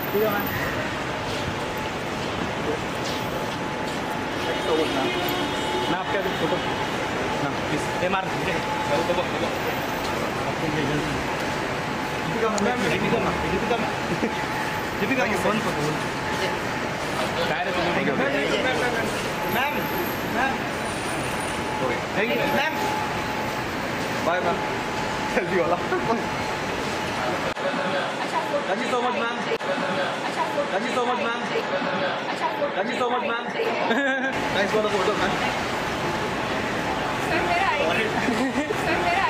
ठीक है मैम। मैं आपके अभी फोटो ना प्लीज ये मार दीजिए। दीपिका की फोन को बोल thank you ma'am. Ma'am thank you ma'am. Bye ma'am. जल्दी वाला। Thank you so much ma'am. Thank you so much ma'am. Thank you so much ma'am. Thanks for the photo ma'am. Sir मेरा